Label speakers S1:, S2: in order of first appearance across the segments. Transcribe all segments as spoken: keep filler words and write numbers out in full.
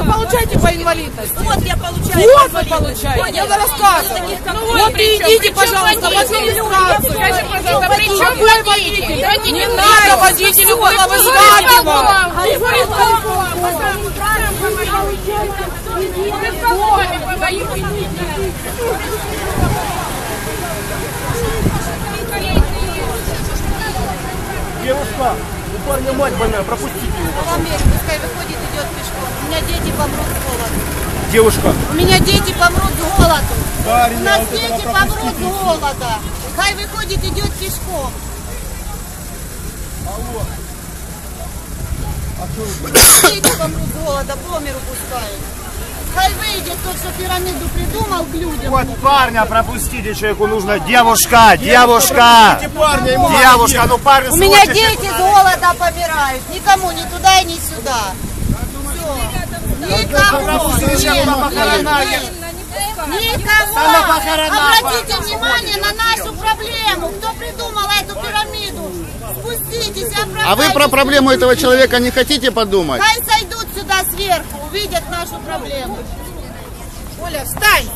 S1: получаете по инвалидности?
S2: Вот я получаю.
S1: Вот вы получаете. Надо рассказывать. Вот и идите, пожалуйста, в администрацию.
S3: Скажи, пожалуйста, при чем водитель? Давайте
S1: Не надо водителю было вызванивать.
S4: Девушка, у парня мать больная, пропустите его.
S2: Пускай выходит, идет пешком. У меня дети помрут с голоду.
S4: Девушка.
S2: У меня дети помрут с голоду.
S4: Парень,
S2: У нас
S4: вот это
S2: дети
S4: пропустите.
S2: помрут с голода. Хай выходит, идет пешком. Дети помрут с голода, по миру пускают. Хай выйдет тот, что пирамиду придумал к людям.
S5: Вот парня пропустите, человеку нужно. Девушка, девушка,
S4: Парня, ему
S5: девушка, ну парень
S2: У меня дети с голода помирают. Никому, ни туда и ни сюда. Все. Никому. Нет, нет. Никому. Обратите внимание на нашу проблему. Кто придумал эту пирамиду? Спуститесь, оправдайтесь.
S6: А вы про проблему этого человека не хотите подумать?
S2: Хай сойдут сюда сверху, увидят нашу проблему. Оля, встань!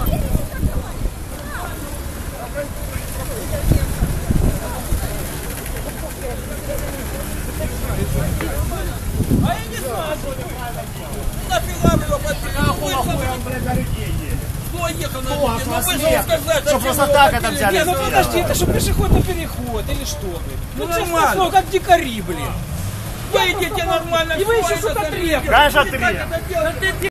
S5: Что просто так это взяли?
S7: Не, ну подожди, это что, пешеходный переход или что? Ну нормально, как дикари, блин. Вы идите нормально. И вы еще что-то требуете.
S5: Конечно, три.